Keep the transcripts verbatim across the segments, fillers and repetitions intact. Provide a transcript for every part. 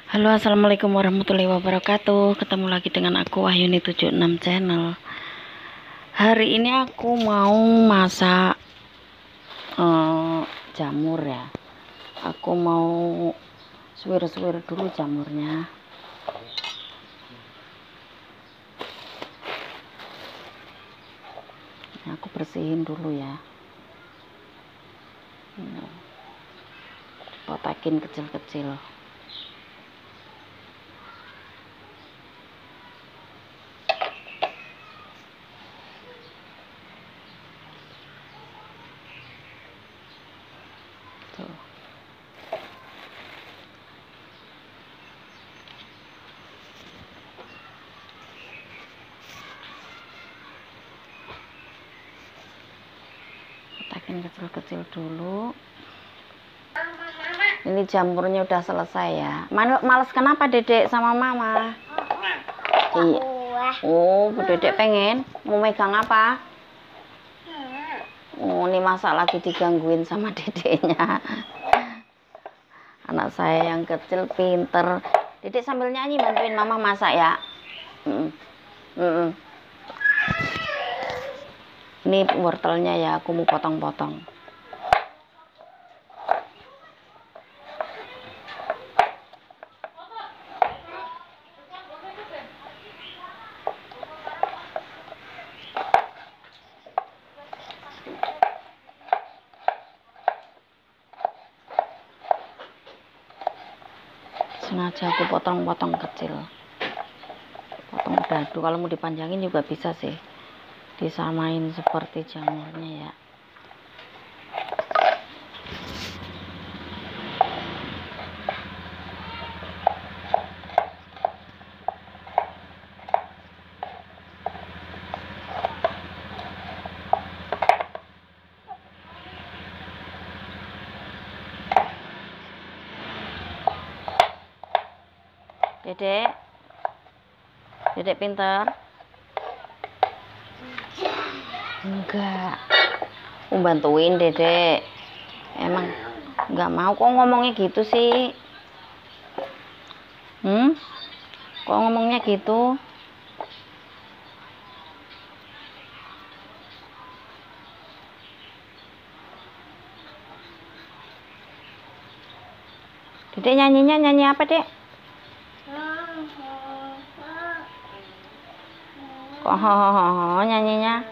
Halo, assalamualaikum warahmatullahi wabarakatuh. Ketemu lagi dengan aku Wahyuni tujuh enam channel. Hari ini aku mau masak uh, jamur ya. Aku mau suwir-suwir dulu jamurnya. Nah, aku bersihin dulu ya. Kotakin kecil-kecil. Tuh. Kotakin kecil-kecil dulu. Ini jamurnya udah selesai ya. Males kenapa Dedek sama Mama? Iya. Oh, Bu Dedek pengen mau megang apa? Oh, ini masak lagi digangguin sama dedeknya. Anak saya yang kecil pinter. Dedek sambil nyanyi bantuin Mama masak ya. Mm -mm. Ini wortelnya ya, aku mau potong-potong. Sengaja aku potong-potong kecil, potong dadu. Kalau mau dipanjangin juga bisa sih, disamain seperti jamurnya ya. Dedek, Dedek pinter? Enggak. Mau bantuin Dedek. Emang enggak mau, kok ngomongnya gitu sih? Hmm? Kok ngomongnya gitu? Dedek nyanyinya nyanyi apa, Dek? Kok ho ho ho ho nyanyinya?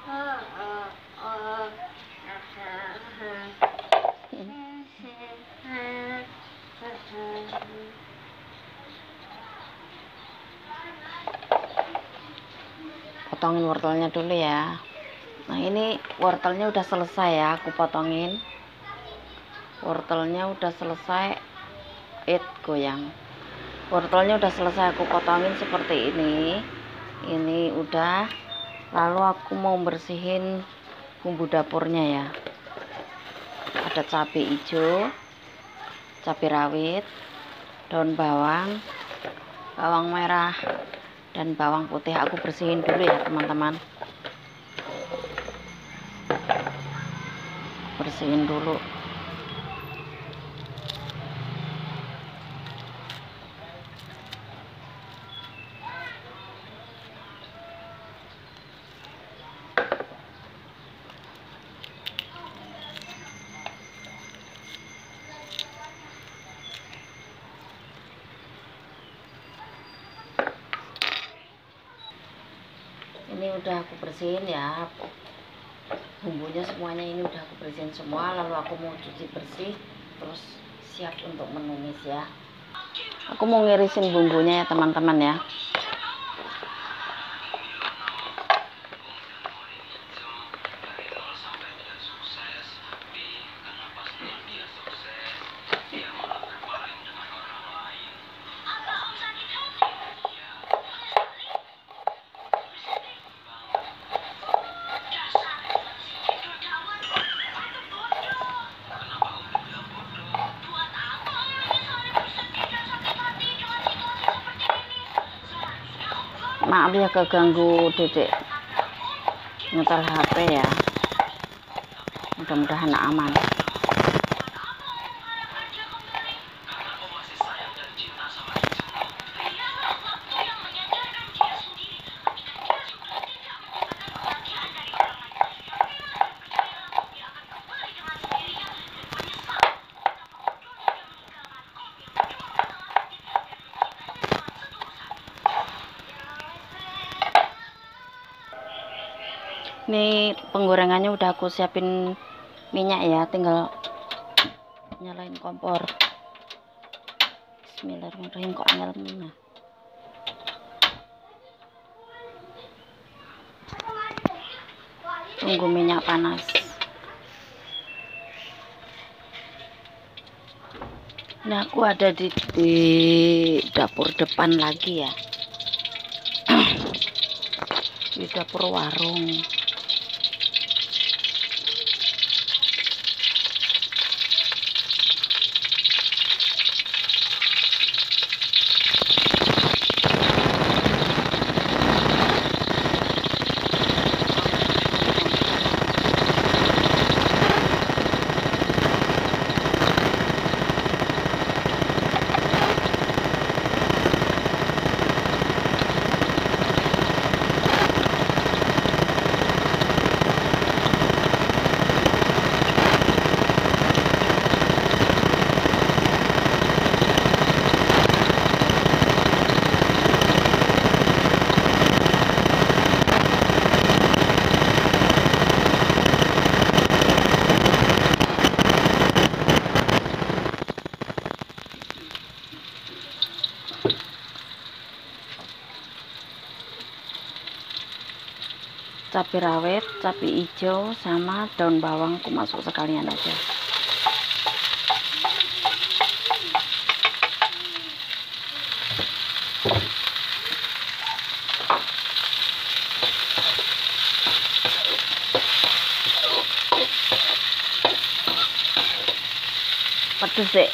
Potongin wortelnya dulu ya. Nah, ini wortelnya udah selesai ya, aku potongin. Wortelnya udah selesai. It goyang. Wortelnya udah selesai aku potongin seperti ini. Ini udah. Lalu aku mau bersihin bumbu dapurnya ya. Ada cabai hijau, cabai rawit, daun bawang, bawang merah, dan bawang putih. Aku bersihin dulu ya teman-teman. Bersihin dulu. Ini udah aku bersihin ya, bumbunya semuanya ini udah aku bersihin semua. Lalu aku mau cuci bersih, terus siap untuk menumis ya. Aku mau ngirisin bumbunya ya teman-teman ya. Maaf ya keganggu Dedek nyetel H P ya. Mudah-mudahan aman. Ini penggorengannya udah aku siapin minyak ya, tinggal nyalain kompor. Bismillahirrahmanirrahim. Kok angel meneh. Tunggu minyak panas. Nah, aku ada di, di dapur depan lagi ya. Di dapur warung. Cabai rawit, cabai hijau, sama daun bawang aku masuk sekalian aja. Pedes dek,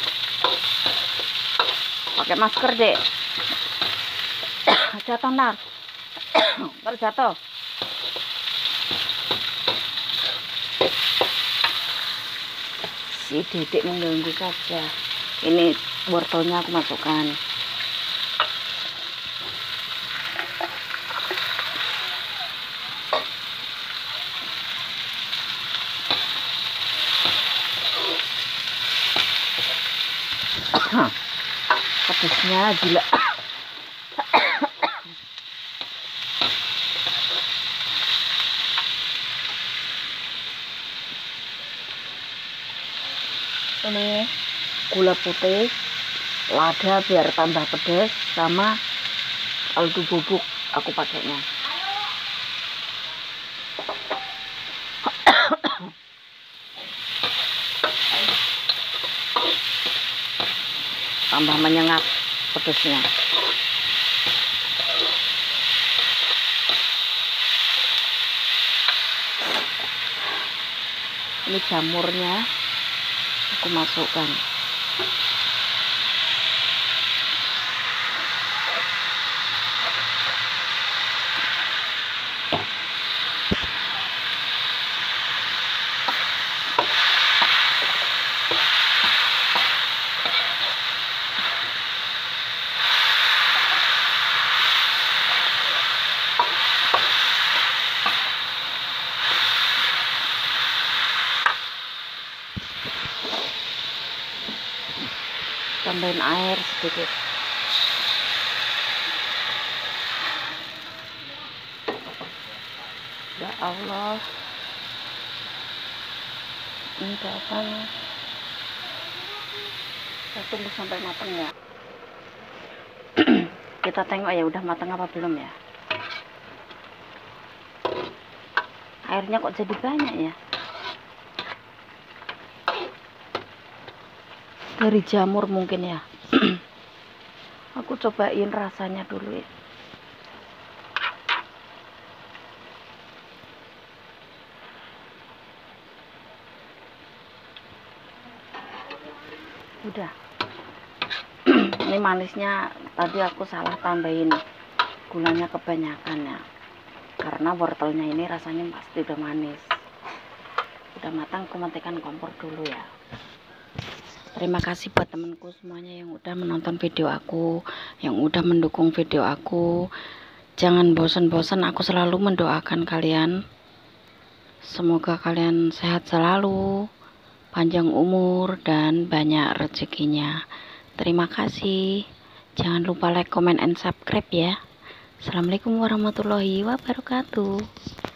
pakai masker dek. Jatuh ntar, ntar jatuh. Si dedek mengganggu saja. Ini wortelnya aku masukkan. Pedesnya gila. Ini gula putih, lada biar tambah pedas, sama kaldu bubuk aku pakainya. Tambah menyengat pedasnya. Ini jamurnya aku masukkan. Tambahin air sedikit. Ya Allah, ini datang. Kita tunggu sampai matang ya. Kita tengok ya udah matang apa belum ya. Airnya kok jadi banyak ya. Dari jamur mungkin ya. Aku cobain rasanya dulu ya. Udah. Ini manisnya tadi aku salah tambahin gulanya kebanyakan ya, karena wortelnya ini rasanya pasti udah manis. Udah matang, aku matikan kompor dulu ya. Terima kasih buat temanku semuanya yang udah menonton video aku, yang udah mendukung video aku. Jangan bosan-bosan, aku selalu mendoakan kalian. Semoga kalian sehat selalu, panjang umur, dan banyak rezekinya. Terima kasih. Jangan lupa like, comment, and subscribe ya. Assalamualaikum warahmatullahi wabarakatuh.